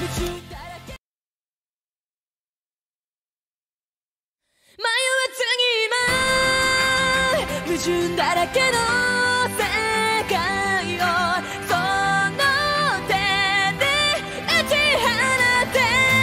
矛盾だらけの世界をその手で打ち放て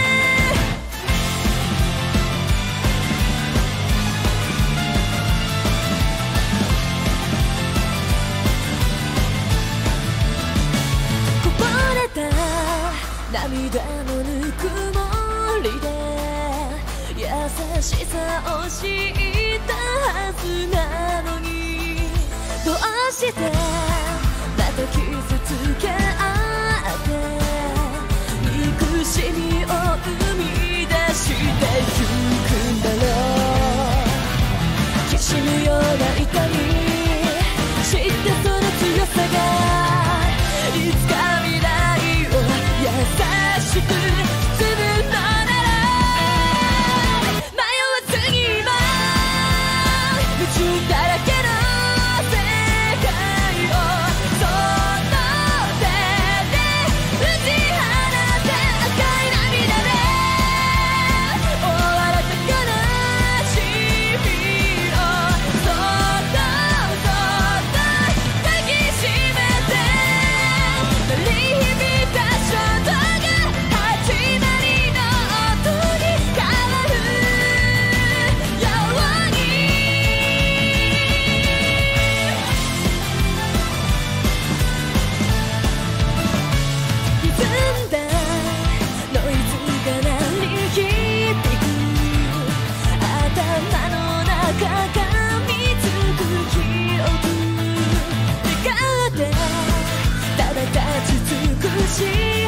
こぼれた涙のぬくもりで優しさを知ったはずなのにどうしてまた傷つけ合って憎しみを生み出してゆくんだろうきしむような痛み知ってその強さがいつか未来を優しく包むのなら迷わずに今夢中だらけの世界をその手で打ち放て赤い涙で終わらせ悲しみをそっとそっと抱きしめて鳴り響いた衝動が始まりの音に変わるように歪んだノイズが鳴り響く頭の中がみつく記憶願ってただ立ち尽くし